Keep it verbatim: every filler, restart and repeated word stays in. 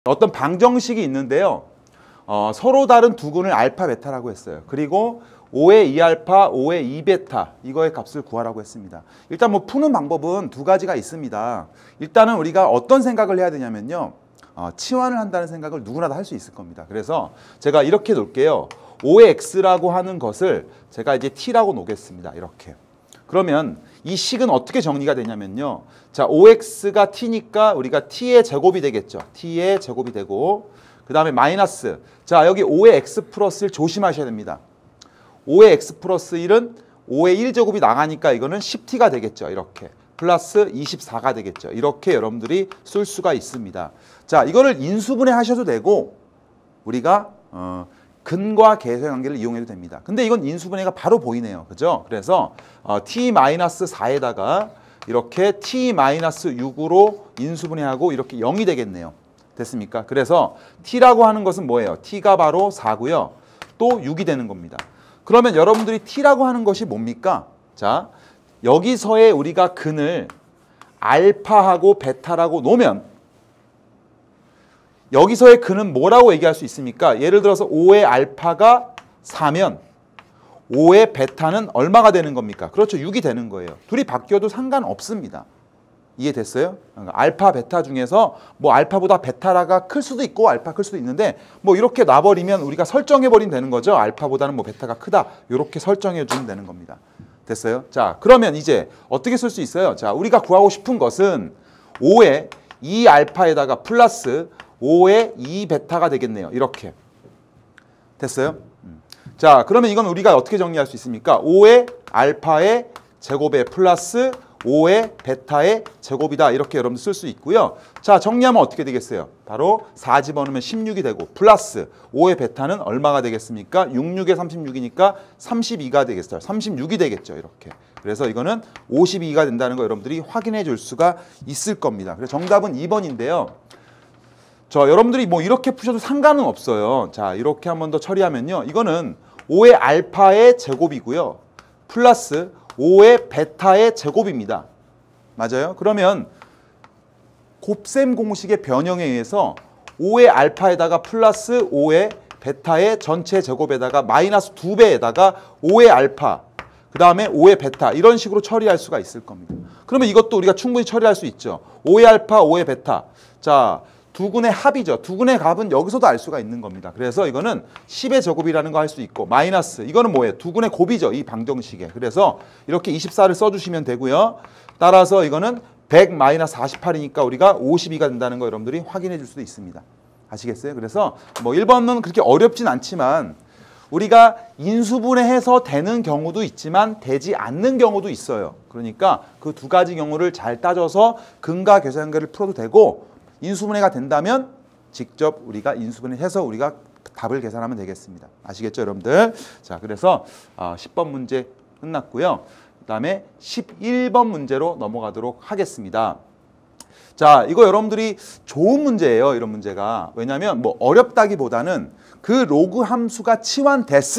어떤 방정식이 있는데요. 어, 서로 다른 두 근을 알파, 베타라고 했어요. 그리고 오의 이 알파, 오의 이 베타 이거의 값을 구하라고 했습니다. 일단 뭐 푸는 방법은 두 가지가 있습니다. 일단은 우리가 어떤 생각을 해야 되냐면요. 어, 치환을 한다는 생각을 누구나 다 할 수 있을 겁니다. 그래서 제가 이렇게 놓을게요. 오의 x라고 하는 것을 제가 이제 t라고 놓겠습니다. 이렇게. 그러면 이 식은 어떻게 정리가 되냐면요. 자, 오엑스가 t니까 우리가 t의 제곱이 되겠죠. t의 제곱이 되고 그 다음에 마이너스. 자, 여기 오의 x 플러스 일 조심하셔야 됩니다. 오의 x 플러스 일은 오의 일 제곱이 나가니까 이거는 십 티가 되겠죠. 이렇게. 플러스 이십사가 되겠죠. 이렇게 여러분들이 쓸 수가 있습니다. 자, 이거를 인수분해 하셔도 되고 우리가 어, 근과 계수의 관계를 이용해도 됩니다. 근데 이건 인수분해가 바로 보이네요. 그죠? 그래서 어, 티 마이너스 사에다가 이렇게 티 마이너스 육으로 인수분해하고 이렇게 영이 되겠네요. 됐습니까? 그래서 t라고 하는 것은 뭐예요? t가 바로 사고요. 또 육이 되는 겁니다. 그러면 여러분들이 t라고 하는 것이 뭡니까? 자, 여기서의 우리가 근을 알파하고 베타라고 놓으면 여기서의 근은 뭐라고 얘기할 수 있습니까? 예를 들어서 오의 알파가 사면 오의 베타는 얼마가 되는 겁니까? 그렇죠. 육이 되는 거예요. 둘이 바뀌어도 상관없습니다. 이해됐어요? 그러니까 알파, 베타 중에서 뭐 알파보다 베타가 클 수도 있고 알파 클 수도 있는데 뭐 이렇게 놔버리면 우리가 설정해버리면 되는 거죠. 알파보다는 뭐 베타가 크다. 이렇게 설정해주면 되는 겁니다. 됐어요? 자, 그러면 이제 어떻게 쓸 수 있어요? 자, 우리가 구하고 싶은 것은 오의 이 알파에다가 플러스 오의 이 베타가 되겠네요. 이렇게. 됐어요? 자, 그러면 이건 우리가 어떻게 정리할 수 있습니까? 오의 알파의 제곱에 플러스 오의 베타의 제곱이다. 이렇게 여러분들 쓸 수 있고요. 자, 정리하면 어떻게 되겠어요? 바로 사 집어넣으면 십육이 되고 플러스 오의 베타는 얼마가 되겠습니까? 육십육에 삼십육이니까 삼십이가 되겠어요. 삼십육이 되겠죠. 이렇게. 그래서 이거는 오십이가 된다는 거 여러분들이 확인해 줄 수가 있을 겁니다. 그래서 정답은 이 번인데요. 저 여러분들이 뭐 이렇게 푸셔도 상관은 없어요. 자, 이렇게 한 번 더 처리하면요. 이거는 오의 알파의 제곱이고요. 플러스 오의 베타의 제곱입니다. 맞아요? 그러면 곱셈 공식의 변형에 의해서 오의 알파에다가 플러스 오의 베타의 전체 제곱에다가 마이너스 두 배에다가 오의 알파 그 다음에 오의 베타 이런 식으로 처리할 수가 있을 겁니다. 그러면 이것도 우리가 충분히 처리할 수 있죠. 오의 알파, 오의 베타. 자, 두 근의 합이죠. 두 근의 값은 여기서도 알 수가 있는 겁니다. 그래서 이거는 십의 제곱이라는 거 할 수 있고 마이너스 이거는 뭐예요? 두 근의 곱이죠. 이 방정식에. 그래서 이렇게 이십사를 써주시면 되고요. 따라서 이거는 백 마이너스 사십팔이니까 우리가 오십이가 된다는 거 여러분들이 확인해 줄 수도 있습니다. 아시겠어요? 그래서 뭐 일 번은 그렇게 어렵진 않지만 우리가 인수분해해서 되는 경우도 있지만 되지 않는 경우도 있어요. 그러니까 그 두 가지 경우를 잘 따져서 근과 계수 관계를 풀어도 되고 인수분해가 된다면 직접 우리가 인수분해해서 우리가 답을 계산하면 되겠습니다. 아시겠죠, 여러분들? 자, 그래서 십 번 문제 끝났고요. 그 다음에 십일 번 문제로 넘어가도록 하겠습니다. 자, 이거 여러분들이 좋은 문제예요, 이런 문제가. 왜냐하면 뭐 어렵다기보다는 그 로그 함수가 치환됐을